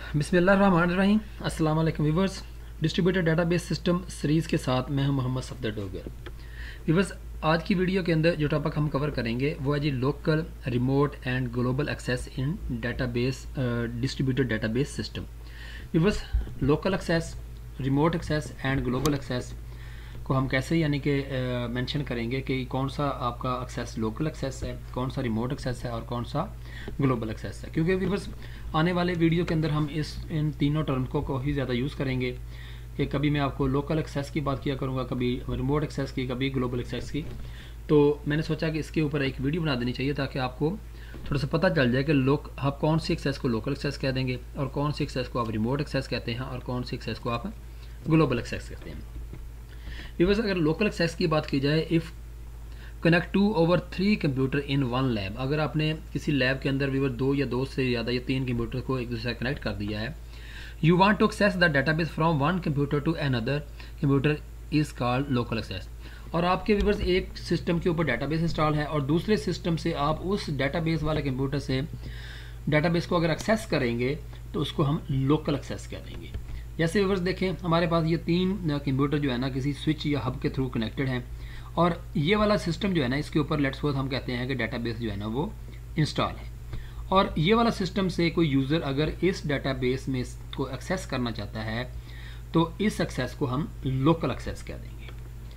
बिस्मिल्लाहिर्रहमानिर्रहीम। अस्सलाम वालेकुम viewers. Distributed database system series के साथ मैं हूं मोहम्मद सफदर डोगर। व्यूवर्स, आज की वीडियो के अंदर जो टॉपिक हम कवर करेंगे वो है जी local, remote and global access in database distributed database system. Viewers, local access, remote access and global access को हम कैसे यानी कि मेंशन करेंगे कि कौन सा आपका एक्सेस लोकल एक्सेस है, कौन सा रिमोट एक्सेस है और कौन सा ग्लोबल एक्सेस है। क्योंकि व्यूवर्स आने वाले वीडियो के अंदर हम इन तीनों टर्म को ही ज़्यादा यूज़ करेंगे कि कभी मैं आपको लोकल एक्सेस की बात किया करूँगा, कभी रिमोट एक्सेस की, कभी ग्लोबल एक्सेस की। तो मैंने सोचा कि इसके ऊपर एक वीडियो बना देनी चाहिए ताकि आपको थोड़ा सा पता चल जाए कि आप कौन सी एक्सेस को लोकल एक्सेस कह देंगे और कौन सी एक्सेस को आप रिमोट एक्सेस कहते हैं और कौन सी एक्सेस को आप ग्लोबल एक्सेस कहते हैं। व्यूअर्स, अगर लोकल एक्सेस की बात की जाए, if connect 2 over 3 computer in one lab, अगर आपने किसी लैब के अंदर व्यूअर 2 या 2 से ज़्यादा या 3 कंप्यूटर को एक दूसरे से कनेक्ट कर दिया है, you want to access the database from one computer to another computer is called local access. और आपके व्यूअर्स एक सिस्टम के ऊपर डाटाबेस इंस्टॉल है और दूसरे सिस्टम से आप उस डाटाबेस वाले कंप्यूटर से डाटाबेस को अगर एक्सेस करेंगे तो उसको हम लोकल एक्सेस कह देंगे। जैसे व्यूअर्स देखें, हमारे पास ये 3 कंप्यूटर जो है ना किसी स्विच या हब के थ्रू कनेक्टेड हैं और ये वाला सिस्टम जो है ना इसके ऊपर लेट्स सपोज हम कहते हैं कि डाटाबेस जो है ना वो इंस्टॉल है और ये वाला सिस्टम से कोई यूज़र अगर इस डाटाबेस में को एक्सेस करना चाहता है तो इस एक्सेस को हम लोकल एक्सेस कह देंगे।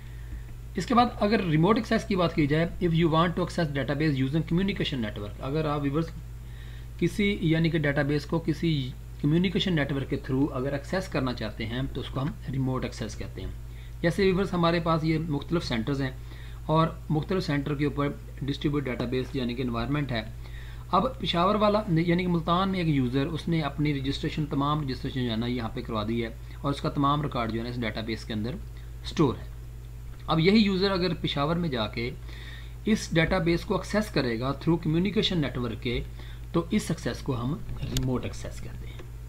इसके बाद अगर रिमोट एक्सेस की बात की जाए, if you want to access database using communication network, अगर आप व्यूअर्स किसी यानी कि डाटाबेस को किसी कम्युनिकेशन नेटवर्क के थ्रू अगर एक्सेस करना चाहते हैं तो उसको हम रिमोट एक्सेस कहते हैं। जैसे व्यूअर्स हमारे पास ये मुख्तलिफ सेंटर्स हैं और मुख्तलिफ सेंटर के ऊपर डिस्ट्रीब्यूट डाटाबेस यानी कि इन्वायरमेंट है। अब पेशावर वाला यानी कि मुल्तान में एक यूज़र उसने अपनी तमाम रजिस्ट्रेशन जो है ना यहाँ पे करवा दी है और उसका तमाम रिकॉर्ड जो है ना इस डाटाबेस के अंदर स्टोर है। अब यही यूज़र अगर पेशावर में जाके इस डाटाबेस को एक्सेस करेगा थ्रू कम्युनिकेशन नेटवर्क के, तो इस एक्सेस को हम रिमोट एक्सेस कहते हैं।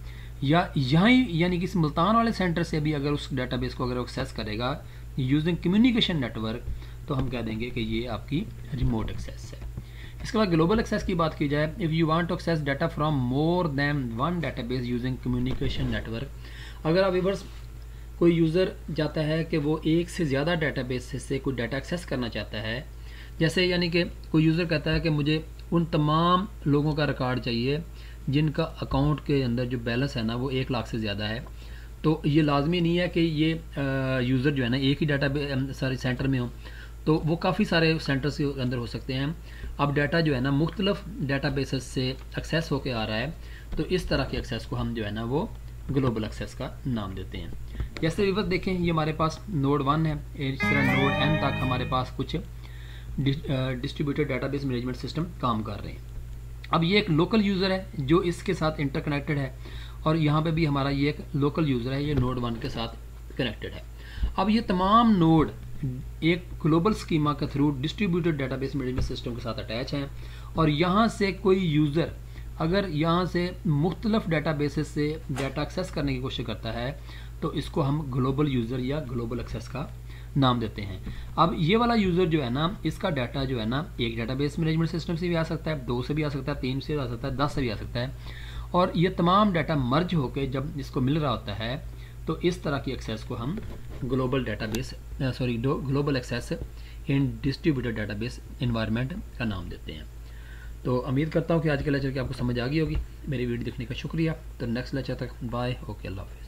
या यहाँ ही यानी कि इस मुल्तान वाले सेंटर से भी अगर उस डाटाबेस को अगर एक्सेस करेगा यूजिंग कम्युनिकेशन नेटवर्क तो हम कह देंगे कि ये आपकी रिमोट एक्सेस है। इसके बाद ग्लोबल एक्सेस की बात की जाए, if you want to access data from more than one database using communication network, अगर आप व्यूअर्स कोई यूज़र जाता है कि वो एक से ज़्यादा डाटाबेस से कोई डाटा एक्सेस करना चाहता है, जैसे यानी कि कोई यूज़र कहता है कि मुझे उन तमाम लोगों का रिकॉर्ड चाहिए जिनका अकाउंट के अंदर जो बैलेंस है ना वो 1 लाख से ज़्यादा है, तो ये लाजमी नहीं है कि ये यूज़र जो है ना एक ही डाटा सेंटर में हो, तो वो काफ़ी सारे सेंटर्स के अंदर हो सकते हैं। अब डाटा जो है ना मुख्तलिफ डाटाबेसेस से एक्सेस होके आ रहा है, तो इस तरह के एक्सेस को हम जो है ना वो ग्लोबल एक्सेस का नाम देते हैं। जैसे व्यूअर्स देखें, ये हमारे पास नोड 1 है, इस तरह नोड n तक हमारे पास कुछ डिस्ट्रीब्यूटेड डाटाबेस मैनेजमेंट सिस्टम काम कर रहे हैं। अब ये एक लोकल यूज़र है जो इसके साथ इंटरकनेक्टेड है और यहाँ पे भी हमारा ये एक लोकल यूज़र है, ये नोड 1 के साथ कनेक्टेड है। अब ये तमाम नोड एक ग्लोबल स्कीमा के through distributed database management system के साथ अटैच हैं और यहाँ से कोई यूज़र अगर यहाँ से मुख्तलिफ डाटाबेसेस से डाटा एक्सेस करने की कोशिश करता है तो इसको हम ग्लोबल यूज़र या ग्लोबल एक्सेस का नाम देते हैं। अब ये वाला यूज़र जो है ना इसका डाटा जो है ना एक डाटाबेस मैनेजमेंट सिस्टम से भी आ सकता है, 2 से भी आ सकता है, 3 से भी आ सकता है, 10 से भी आ सकता है और ये तमाम डाटा मर्ज होकर जब इसको मिल रहा होता है तो इस तरह की एक्सेस को हम global access in distributed database environment का नाम देते हैं। तो उम्मीद करता हूँ कि आज के लेक्चर की आपको समझ आ गई होगी। मेरी वीडियो देखने का शुक्रिया। तो नेक्स्ट लेक्चर तक बाय, ओके, अल्लाह हाफ़िज़।